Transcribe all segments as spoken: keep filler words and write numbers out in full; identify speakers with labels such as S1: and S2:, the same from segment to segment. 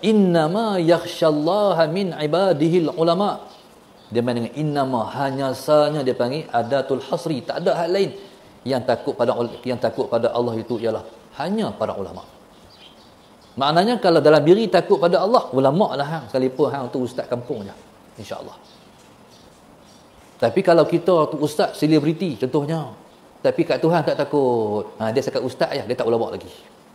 S1: innama yakhsyallaha min ibadihil ulama. Dia main dengan innama, hanya sanya dia panggil adatul hasri, tak ada hal lain. Yang takut pada yang takut pada Allah itu ialah hanya para ulama. Maknanya kalau dalam diri takut pada Allah, ulama lah hang, sekalipun hang tu ustaz kampung je, insya-Allah. Tapi kalau kita tu ustaz selebriti contohnya, tapi kat Tuhan tak takut, ha, dia sekat ustaz je, dia tak ulama lagi.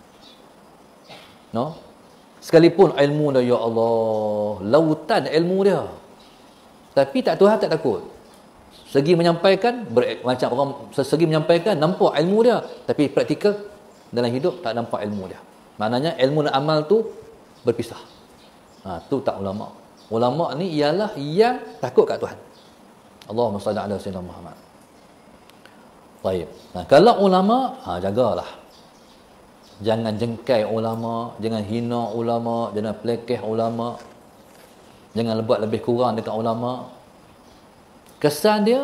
S1: No? Sekalipun ilmu dia, ya Allah, lautan ilmu dia, tapi tak Tuhan tak takut. Segi menyampaikan ber, macam orang segi menyampaikan nampak ilmu dia, tapi praktikal dalam hidup tak nampak ilmu dia. Maknanya ilmu dan amal tu berpisah. Ha, tu tak ulama. Ulama ni ialah yang takut kat Tuhan. Allahumma salli ala sayyidina Muhammad. Baik. Nah, kalau ulama, ha, jagalah. Jangan jengkai ulama, jangan hina ulama, jangan pelekeh ulama. Jangan buat lebih kurang dekat ulama. Kesan dia,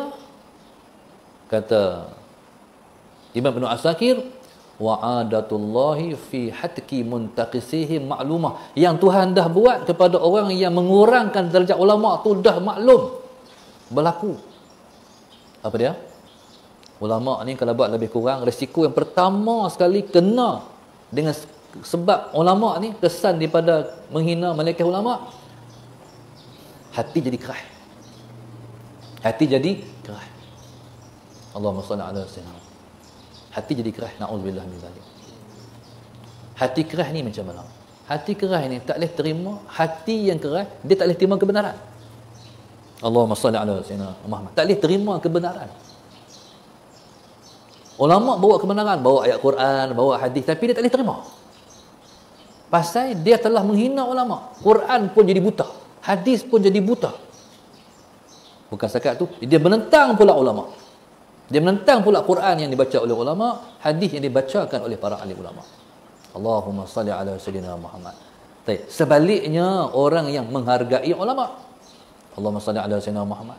S1: kata Imam Ibn Asakir, wa'adatullahi fi hatki muntaqisihi ma'lumah. Yang Tuhan dah buat kepada orang yang mengurangkan darjat ulama tu dah maklum, berlaku. Apa dia? Ulama ni kalau buat lebih kurang, risiko yang pertama sekali kena dengan sebab ulama ni kesan daripada menghina melekeh ulama, hati jadi keras. Hati jadi keras. Allahumma salli ala sayyidina. Hati jadi keras, na'udzubillah min zalik. Hati keras ni macam mana? Hati keras ni tak boleh terima, hati yang keras dia tak boleh terima kebenaran. Allahumma salli ala sayyidina Muhammad. Tak boleh terima kebenaran. Ulama bawa kebenaran, bawa ayat Quran, bawa hadis, tapi dia tak boleh terima. Pasal dia telah menghina ulama. Quran pun jadi buta, hadis pun jadi buta. Bukan setakat tu, dia menentang pula ulama. Dia menentang pula Quran yang dibaca oleh ulama, hadis yang dibacakan oleh para ahli ulama. Allahumma salli ala sayyidina Muhammad. Baik, sebaliknya orang yang menghargai ulama. Allahumma salli ala sayyidina Muhammad.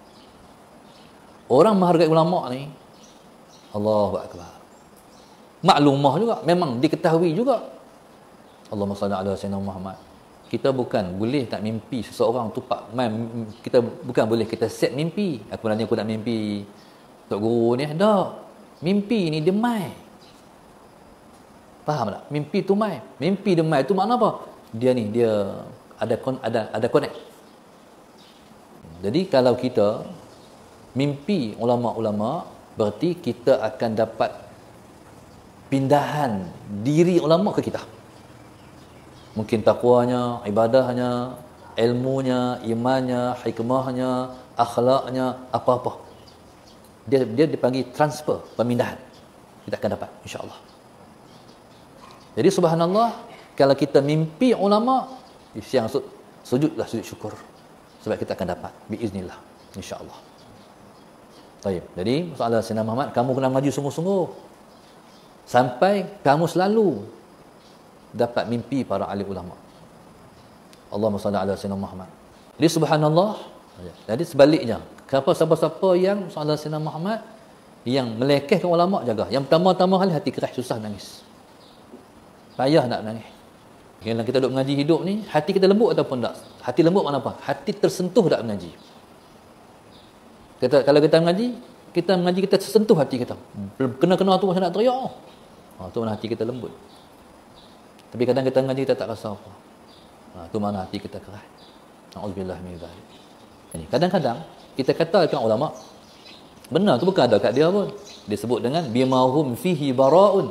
S1: Orang menghargai ulama ni, Allahu akbar. Maklumah juga, memang diketahui juga. Allahumma salli ala sayyidina Muhammad. Kita bukan boleh tak mimpi seseorang tu pak main, kita bukan boleh kita set mimpi. Aku nanya aku nak mimpi Tok Guru ni, dah. Mimpi ni dia mai. Faham tak? Mimpi tu mai. Mimpi dia mai tu makna apa? Dia ni dia ada ada ada connect. Jadi kalau kita mimpi ulama-ulama, berarti kita akan dapat pindahan diri ulama ke kita. Mungkin takwanya, ibadahnya, ilmunya, imannya, hikmahnya, akhlaknya, apa-apa. Dia dia dipanggil transfer, pemindahan. Kita akan dapat, insya-Allah. Jadi subhanallah, kalau kita mimpi ulama, siang sujudlah sujud syukur. Sebab kita akan dapat biiznillah, insya-Allah. Baik. Jadi soalan Sayyidina Muhammad, kamu kena maju sungguh-sungguh sampai kamu selalu dapat mimpi para ahli ulama. Allahumma salli ala sayyidina Muhammad. Jadi subhanallah. Jadi sebaliknya, siapa siapa-siapa yang soalan Sayyidina Muhammad yang melekehkan ulama, jaga. Yang pertama-tama kali hati keras, susah nangis. Payah nak nangis. Kalau kita duduk mengaji hidup ni, hati kita lembut ataupun tak? Hati lembut mana apa? Hati tersentuh tak mengaji. Kita, kalau kita mengaji, kita mengaji kita tersentuh hati kita. Kena-kena tu macam nak teriak. Ha, tu mana hati kita lembut. Tapi kadang kita mengaji kita tak rasa apa. Ha, tu mana hati kita keras. Na'udzubillah min dzalik. Ini kadang-kadang kita kata dekat ulama, benar tu bukan ada kat dia pun. Dia sebut dengan bimahum fihi bara'un.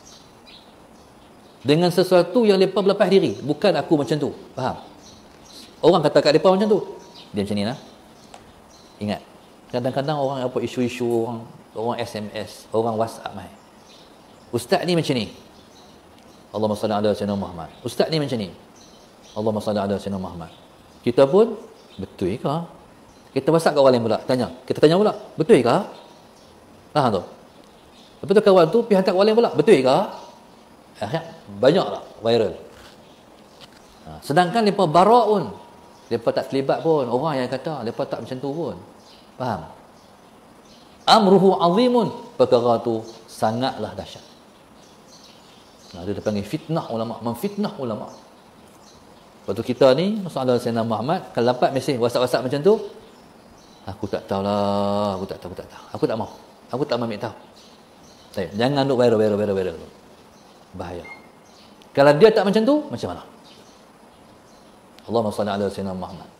S1: Dengan sesuatu yang mereka berlepas diri, bukan aku macam tu. Faham? Orang kata kat mereka macam tu, dia macam ni lah. Ingat, kadang-kadang orang apa isu-isu orang, orang S M S, orang WhatsApp mai. Ustaz ni macam ni. Allahumma salli ala sayyidina Muhammad. Ustaz ni macam ni. Allahumma salli ala sayyidina Muhammad. Kita pun betul ke? Kita WhatsApp kat orang lain pula, tanya. Kita tanya pula, betul ke? Faham tu? Lepas tu kawan tu pergi hantar kat orang lain pula, betul ke? Akhirnya banyaklah viral. Ha, sedangkan mereka bara'un. Mereka tak terlibat pun. Orang yang kata, mereka tak macam tu pun. Faham? Amruhu azimun. Perkara tu sangatlah dahsyat. Nah, dia dipanggil fitnah ulama, memfitnah ulama. Waktu kita ni, Rasulullah Sayyidina Muhammad, kalau dapat mesej WhatsApp-WhatsApp macam tu, aku tak tahulah, aku tak tahu, aku tak tahu. Aku tak mau. Aku tak mau ambil tahu. Baik, jangan duk viral, viral, viral, viral. Bahaya. Kalau dia tak macam tu, macam mana? Allahumma salli ala Sayyidina Muhammad.